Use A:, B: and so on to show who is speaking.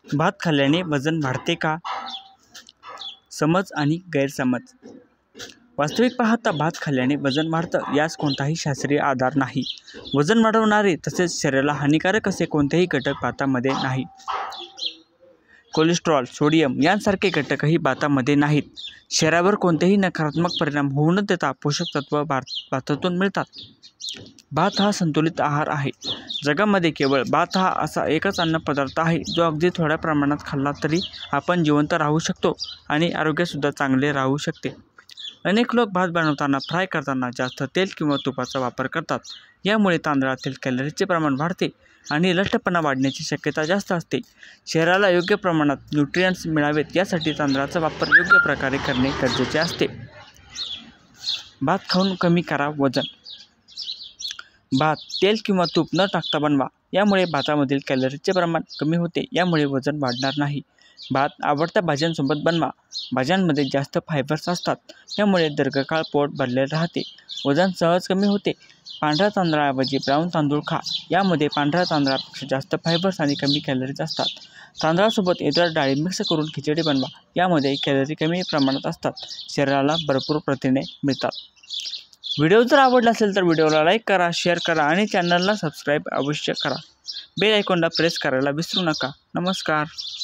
A: भात खाल्ल्याने वजन वाढते का? समज आणि गैरसमज. वास्तविक पाहता भात खाल्ल्याने वजन वाढतं यास कोणताही शास्त्रीय आधार नाही. वजन वाढवणारे तसेच शरीराला हानिकारक असे कोणतेही घटक भातामध्ये नाही. कोलेस्ट्रॉल, सोडियम यांसारखे घटकही भातामध्ये नाहीत. शरीरावर कोणतेही नकारात्मक परिणाम होऊ न देता पोषक तत्व भातातून मिळतात. भात हा संतुलित आहार आहे. जगामध्ये केवळ भात हा असा एकच अन्न पदार्थ आहे जो अगदी थोड्या प्रमाणात खाल्ला तरी आपण जिवंत राहू शकतो आणि आरोग्यसुद्धा चांगले राहू शकते. अनेक लोक भात बनवताना फ्राय करताना जास्त तेल किंवा तुपाचा वापर करतात. यामुळे तांदळातील कॅलरीचे प्रमाण वाढते आणि लठ्ठपणा वाढण्याची शक्यता जास्त असते. शरीराला योग्य प्रमाणात न्यूट्रिएंट्स मिळावेत यासाठी तांदळाचा वापर योग्य प्रकारे करणे गरजेचे असते. भात खाऊन कमी करा वजन. भात तेल किंवा तूप न टाकता बनवा. यामुळे भातामधील कॅलरीचे प्रमाण कमी होते. यामुळे वजन वाढणार नाही. भात आवडत्या भाज्यांसोबत बनवा. भाज्यांमध्ये जास्त फायबर्स असतात. यामुळे दीर्घकाळ पोट भरले राहते. वजन सहज कमी होते. पांढऱ्या तांदळाऐवजी ब्राऊन तांदूळ खा. यामध्ये पांढऱ्या तांदळापेक्षा जास्त फायबर्स आणि कमी कॅलरीज असतात. तांदळासोबत इतर डाळी मिक्स करून खिचडी बनवा. यामध्ये कॅलरी कमी प्रमाणात असतात. शरीराला भरपूर प्रथिने मिळतात. व्हिडिओ जर आवडला असेल तर व्हिडिओला लाईक करा, शेअर करा आणि चॅनलला सबस्क्राईब अवश्य करा. बेल आयकॉनला प्रेस करायला विसरू नका. नमस्कार.